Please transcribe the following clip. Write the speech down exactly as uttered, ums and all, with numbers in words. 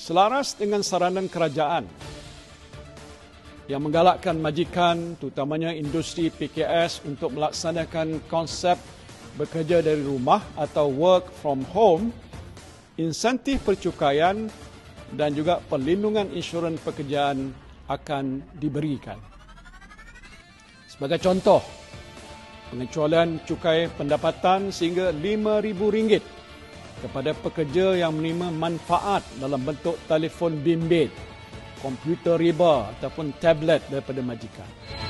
Selaras dengan saranan kerajaan yang menggalakkan majikan, terutamanya industri P K S untuk melaksanakan konsep bekerja dari rumah atau work from home, insentif percukaian dan juga perlindungan insurans pekerjaan akan diberikan. Sebagai contoh, pengecualian cukai pendapatan sehingga lima ribu ringgit kepada pekerja yang menerima manfaat dalam bentuk telefon bimbit, komputer riba ataupun tablet daripada majikan.